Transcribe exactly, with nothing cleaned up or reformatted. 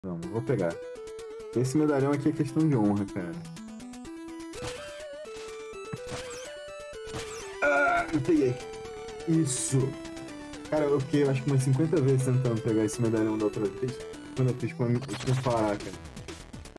Não, não vou pegar. Esse medalhão aqui é questão de honra, cara. Ah, eu peguei. Isso. Cara, eu fiquei acho que umas cinquenta vezes tentando pegar esse medalhão da outra vez. Quando eu fiz com a com o Fará, cara.